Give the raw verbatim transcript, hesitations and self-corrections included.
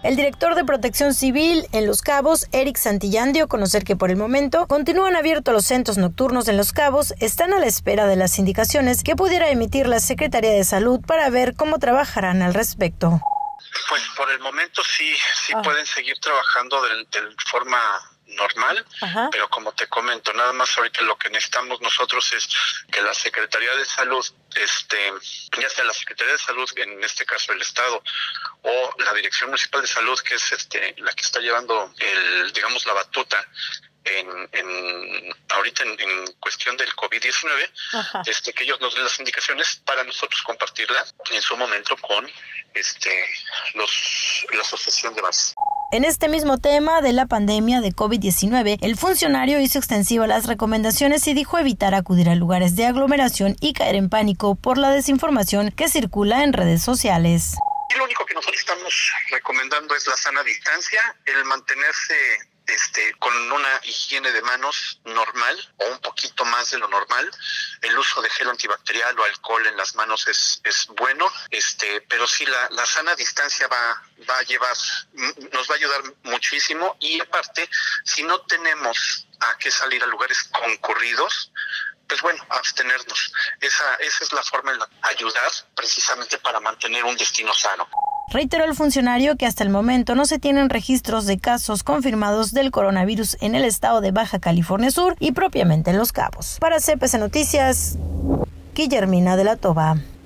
El director de Protección Civil en Los Cabos, Eric Santillán, dio a conocer que por el momento continúan abiertos los centros nocturnos en Los Cabos, están a la espera de las indicaciones que pudiera emitir la Secretaría de Salud para ver cómo trabajarán al respecto. Pues por el momento sí, sí ah. pueden seguir trabajando de, de forma normal, Ajá. pero como te comento, nada más ahorita lo que necesitamos nosotros es que la Secretaría de Salud, este, ya sea la Secretaría de Salud, en este caso el Estado, o la Dirección Municipal de Salud, que es este la que está llevando el, digamos, la batuta en, en ahorita en, en cuestión del COVID diecinueve, este, que ellos nos den las indicaciones para nosotros compartirla en su momento con este los la asociación de base. En este mismo tema de la pandemia de COVID diecinueve, el funcionario hizo extensiva las recomendaciones y dijo evitar acudir a lugares de aglomeración y caer en pánico por la desinformación que circula en redes sociales. Y lo único que nosotros estamos recomendando es la sana distancia, el mantenerse este con una higiene de manos normal o un poquito más de lo normal. El uso de gel antibacterial o alcohol en las manos es es bueno, este pero sí la, la sana distancia va va a llevar, nos va a ayudar muchísimo. Y aparte, si no tenemos a qué salir a lugares concurridos, pues bueno, abstenernos. Esa esa es la forma de ayudar precisamente para mantener un destino sano. Reiteró el funcionario que hasta el momento no se tienen registros de casos confirmados del coronavirus en el estado de Baja California Sur y propiamente en Los Cabos. Para C P C Noticias, Guillermina de la Toba.